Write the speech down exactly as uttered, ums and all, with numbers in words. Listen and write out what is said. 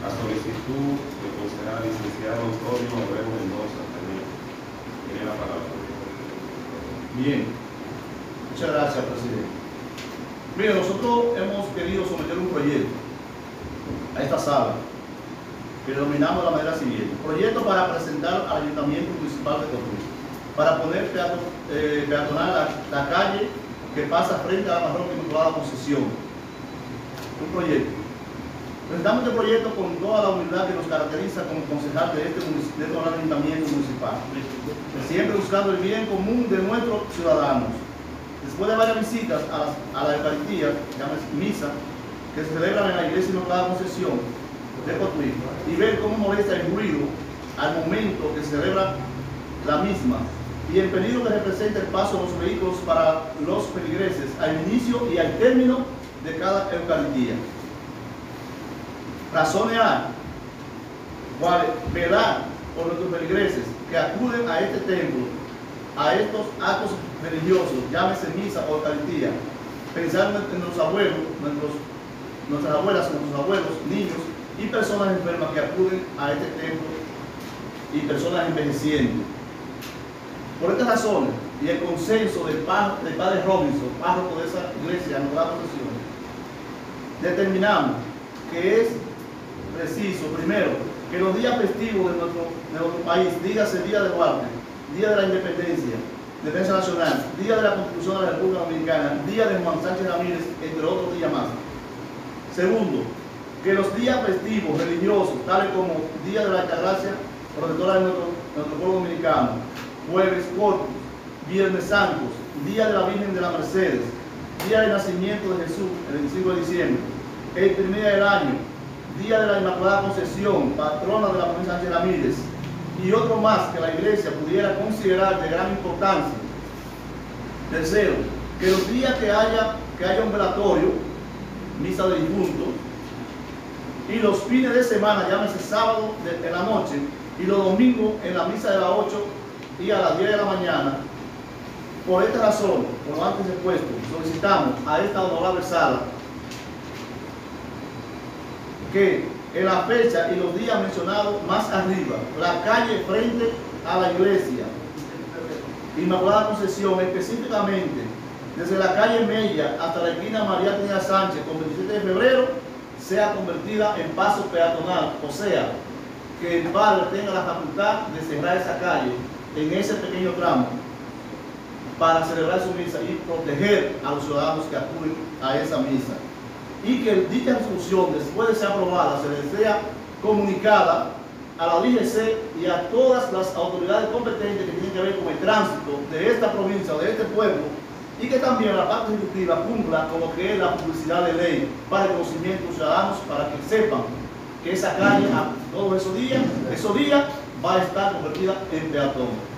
A solicitud del concejal licenciado Antonio Obrero Mendoza, también tiene la palabra. Bien, muchas gracias, presidente. Mire, nosotros hemos querido someter un proyecto a esta sala que denominamos de la manera siguiente: proyecto para presentar al Ayuntamiento Municipal de Cotuí para poner peato, eh, peatonal la, la calle que pasa frente a la Marroquín Inmaculada Concepción. Un proyecto. Presentamos este proyecto con toda la humildad que nos caracteriza como concejal de este, de este ayuntamiento municipal, siempre buscando el bien común de nuestros ciudadanos. Después de varias visitas a, las, a la Eucaristía, llámese misa, que se celebran en la Iglesia Inmaculada Concepción de Cotuí, y ver cómo molesta el ruido al momento que se celebra la misma, y el peligro que representa el paso de los vehículos para los feligreses al inicio y al término de cada Eucaristía. Razones hay, cuales velar por nuestros feligreses que acuden a este templo, a estos actos religiosos, llámese misa o Eucaristía, pensando en nuestros abuelos, nuestros, nuestras abuelas, nuestros abuelos, niños y personas enfermas que acuden a este templo y personas envejeciendo. Por estas razones y el consenso del, pa, del padre Robinson, párroco de esa iglesia, en la procesión, determinamos que es preciso, primero, que los días festivos de nuestro, de nuestro país, dígase Día de Duarte, Día de la Independencia, Defensa Nacional, Día de la Constitución de la República Dominicana, Día de Juan Sánchez Ramírez, entre otros días más. Segundo, que los días festivos religiosos, tales como Día de la Altagracia, protectora de nuestro, nuestro pueblo dominicano, Jueves Corpus, Viernes Santos, Día de la Virgen de la Mercedes, Día del Nacimiento de Jesús, el veinticinco de diciembre, el primer día del año, Día de la Inmaculada Concepción, patrona de la provincia de Sánchez Ramírez, y otro más que la Iglesia pudiera considerar de gran importancia. Tercero, que los días que haya, que haya un velatorio, misa de difuntos, y los fines de semana, llámese sábado de, en la noche, y los domingos en la misa de las ocho y a las diez de la mañana. Por esta razón, por lo antes expuesto, solicitamos a esta honorable sala que en la fecha y los días mencionados más arriba, la calle frente a la iglesia Inmaculada Concepción, específicamente desde la calle Mella hasta la esquina María Trinidad Sánchez con veintisiete de febrero, sea convertida en paso peatonal, o sea, que el padre tenga la facultad de cerrar esa calle en ese pequeño tramo para celebrar su misa y proteger a los ciudadanos que acuden a esa misa. Y que dicha resolución, después de ser aprobada, se les sea comunicada a la D G C y a todas las autoridades competentes que tienen que ver con el tránsito de esta provincia o de este pueblo, y que también la parte ejecutiva cumpla con lo que es la publicidad de ley para el conocimiento de los ciudadanos, para que sepan que esa calle a todos esos días, esos días va a estar convertida en peatón.